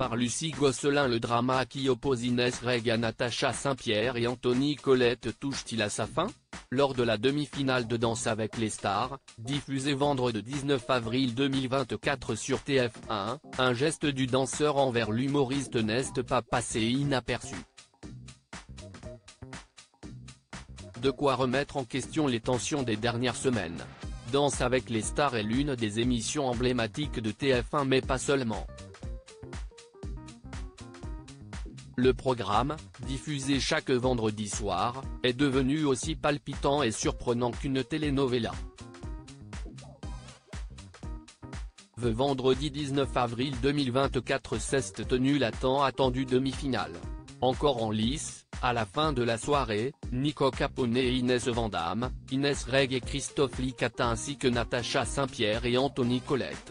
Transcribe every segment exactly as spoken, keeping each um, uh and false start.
par Lucie Gosselin. Le drama qui oppose Inès Reg à Natacha Saint-Pierre et Anthony Colette touche-t-il à sa fin? Lors de la demi-finale de Danse avec les stars, diffusée vendredi dix-neuf avril deux mille vingt-quatre sur T F un, un geste du danseur envers l'humoriste n'est pas passé inaperçu. De quoi remettre en question les tensions des dernières semaines. Danse avec les stars est l'une des émissions emblématiques de T F un mais pas seulement. Le programme, diffusé chaque vendredi soir, est devenu aussi palpitant et surprenant qu'une telenovela. Le vendredi dix-neuf avril deux mille vingt-quatre s'est tenue la tant attendue demi-finale. Encore en lice, à la fin de la soirée, Nico Capone et Inès Vandamme, Inès Reg et Christophe Licata ainsi que Natacha Saint-Pierre et Anthony Colette.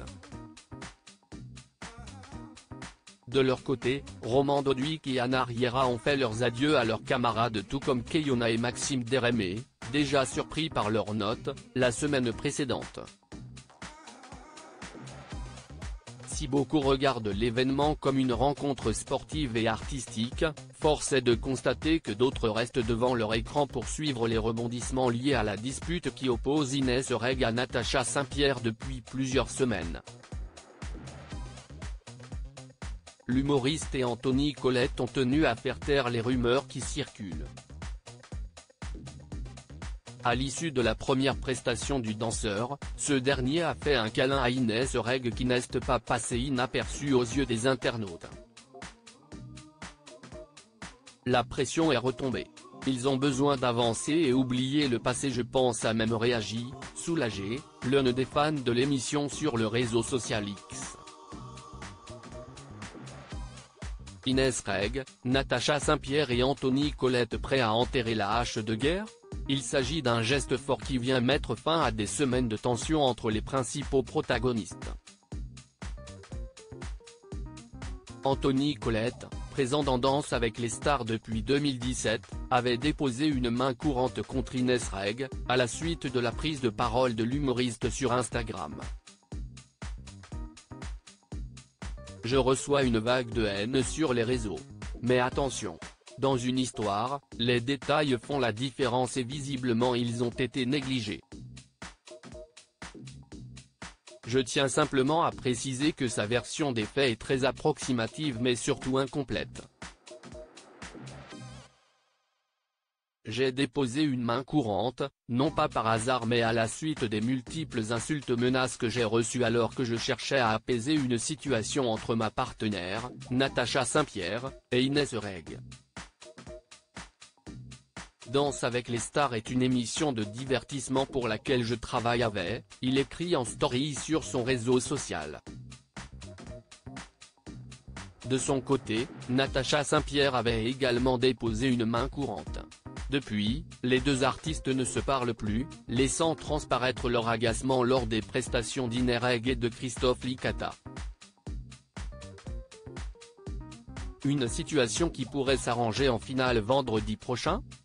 De leur côté, Roman Doduic et Anna Riera ont fait leurs adieux à leurs camarades tout comme Keyona et Maxime Dérémé, déjà surpris par leurs notes, la semaine précédente. Si beaucoup regardent l'événement comme une rencontre sportive et artistique, force est de constater que d'autres restent devant leur écran pour suivre les rebondissements liés à la dispute qui oppose Inès Reg à Natacha Saint-Pierre depuis plusieurs semaines. L'humoriste et Anthony Colette ont tenu à faire taire les rumeurs qui circulent. À l'issue de la première prestation du danseur, ce dernier a fait un câlin à Inès Reg qui n'est pas passé inaperçu aux yeux des internautes. La pression est retombée. Ils ont besoin d'avancer et oublier le passé, je pense, a même réagi, soulagé, l'un des fans de l'émission sur le réseau social X. Inès Reg, Natacha Saint-Pierre et Anthony Colette prêts à enterrer la hache de guerre? Il s'agit d'un geste fort qui vient mettre fin à des semaines de tension entre les principaux protagonistes. Anthony Colette, présent dans Danse avec les stars depuis deux mille dix-sept, avait déposé une main courante contre Inès Reg, à la suite de la prise de parole de l'humoriste sur Instagram. Je reçois une vague de haine sur les réseaux. Mais attention. Dans une histoire, les détails font la différence et visiblement ils ont été négligés. Je tiens simplement à préciser que sa version des faits est très approximative mais surtout incomplète. J'ai déposé une main courante, non pas par hasard mais à la suite des multiples insultes menaces que j'ai reçues alors que je cherchais à apaiser une situation entre ma partenaire, Natacha Saint-Pierre, et Inès Reg. Danse avec les stars est une émission de divertissement pour laquelle je travaille avec, il écrit en story sur son réseau social. De son côté, Natacha Saint-Pierre avait également déposé une main courante. Depuis, les deux artistes ne se parlent plus, laissant transparaître leur agacement lors des prestations d'Inès Reg et de Christophe Licata. Une situation qui pourrait s'arranger en finale vendredi prochain?